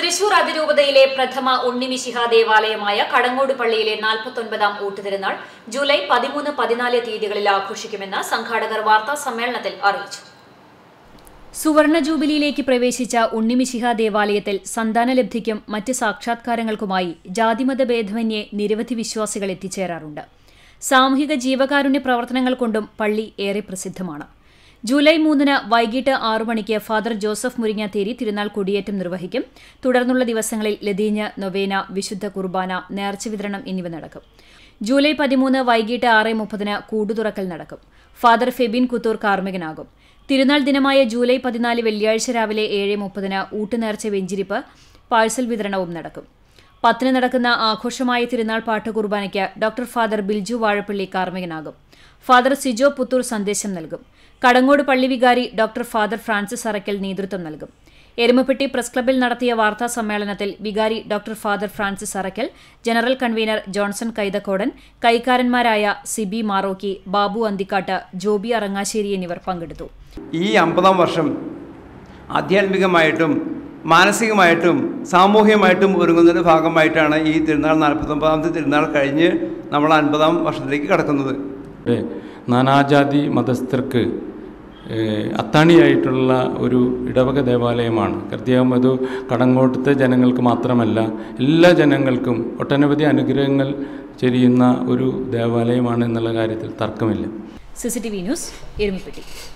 തൃശൂർ അതിരൂപതയിലെ പ്രഥമ ഉണ്ണിമിശിഹ ദേവാലയമായ കടങ്ങോട് പള്ളിയിലെ 49ാം ഊട്ടുതിരുനാൾ ജൂലൈ 13-14 തീയതികളിൽ ആഘോഷിക്കുമെന്ന് സംഘാടകർ വാർത്താ സമ്മേളനത്തിൽ അറിയിച്ചു. സുവർണ ജൂബിലിയിലേക്ക് പ്രവേശിച്ച ഉണ്ണിമിശിഹ ദേവാലയത്തിൽ സന്താനലബ്ധിക്കും മറ്റ് സാക്ഷാത്കാരങ്ങൾക്കുമായി ജാതിമത ഭേദമന്യേ നിരവധി വിശ്വാസികൾ എത്തിച്ചേരാറുണ്ട്. സാമൂഹിക ജീവകാരുണ്യ പ്രവർത്തനങ്ങൾ കൊണ്ടും പള്ളി ഏറെ പ്രസിദ്ധമാണ്. ജൂലൈ 3 വൈകിട്ട് 6 മണിക്ക് ഫാദർ ജോസഫ് മുരിങ്ങാത്തേരി തിരുനാൾ കൊടിയേറ്റം നിർവഹിക്കും. തുടർന്നുള്ള ദിവസങ്ങളിൽ ലതീഞ്ഞ്, നൊവേന, വിശുദ്ധ കുർബാന, നേർച്ച വിതരണം എന്നിവ നടക്കും. ജൂലൈ 13 വൈകിട്ട് 6:30 കൂടുതുറക്കൽ നടക്കും. ഫാദർ ഫെബിൻ കുത്തൂർ കാർമ്മികനാകും. തിരുനാൾ ദിനമായ ജൂലൈ 14 വെള്ളിയാഴ്ച രാവിലെ 7:30 ഊട്ടുനേർച്ച വെഞ്ചിരിപ്പ് പാഴ്സൽ വിതരണവും നടക്കും. 10 നടക്കുന്ന ആഘോഷമായ തിരുനാൾ പാട്ട് കുർബാനയ്ക്ക് ഡോക്ടർ ഫാദർ ബിൽജു വാഴപ്പള്ളി കാർമ്മികനാകും. ഫാദർ സിജോ പുത്തൂർ സന്ദേശം നൽകും. കടങ്ങോട് പള്ളി വികാരി ഡോക്ടർ ഫാദർ ഫ്രാൻസിസ് അറയ്ക്കൽ നേതൃത്വം നൽകും. എരുമപ്പെട്ടി പ്രസ് ക്ലബ്ബിൽ നടത്തിയ വാർത്താ സമ്മേളനത്തിൽ വികാരി doctor father Francis Arakkal, general convener Johnson Kaithakodan, കൈക്കാരന്മാരായ സിബി മാറോക്കി, ബാബു അന്തിക്കാട്ട്, ജോബി അറങ്ങാശ്ശേരി എന്നിവർ പങ്കെടുത്തു. ഈ 50-ാം വർഷം ആധ്യാത്മികമായിട്ടും മാനസികമായിട്ടും സാമൂഹികമായിട്ടും ഒരുങ്ങുന്നതിൻ്റെ ഭാഗമായിട്ടാണ് ഈ തിരുനാൾ 49ാമത്തെ തിരുനാൾ കഴിഞ്ഞ് നമ്മൾ 50-ാം വർഷത്തിലേക്ക് കടക്കുന്നത്. നാനാജാതി മതസ്ഥർക്ക് അത്താണിയായിട്ടുള്ള ഒരു ഇടവക ദേവാലയമാണ്. പ്രത്യേകം അത് കടങ്ങോട്ടത്തെ ജനങ്ങൾക്ക് മാത്രമല്ല, എല്ലാ ജനങ്ങൾക്കും ഒട്ടനവധി അനുഗ്രഹങ്ങൾ ചൊരിയുന്ന ഒരു ദേവാലയമാണ് എന്നുള്ള കാര്യത്തിൽ തർക്കമില്ല. CCTV news, Erumapetty.